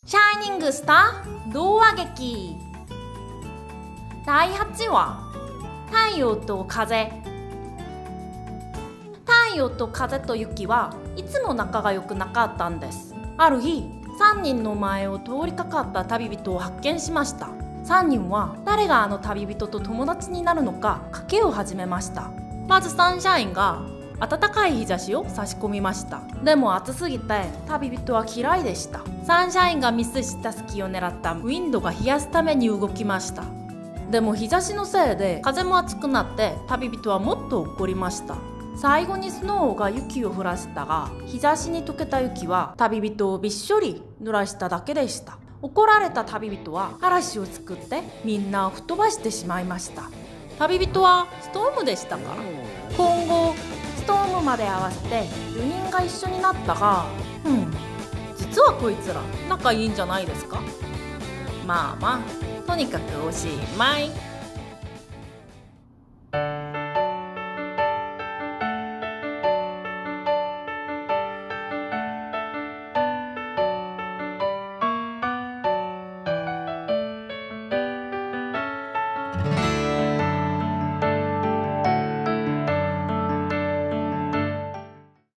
シャイニングスター童話劇第8話太陽と風。太陽と風と雪はいつも仲が良くなかったんです。ある日3人の前を通りかかった旅人を発見しました。3人は誰があの旅人と友達になるのか賭けを始めました。まずサンシャインが暖かい日差しを差し込みました。でも暑すぎて旅人は嫌いでした。サンシャインがミスした隙を狙ったウィンドが冷やすために動きました。でも日差しのせいで風も熱くなって旅人はもっと怒りました。最後にスノーが雪を降らせたが、日差しに溶けた雪は旅人をびっしょり濡らしただけでした。怒られた旅人は嵐を作ってみんなを吹っ飛ばしてしまいました。旅人はストームでしたから今後ストームまで合わせて4人が一緒になったが、実はこいつら仲いいんじゃないですか。まあまあ、とにかくおしまい。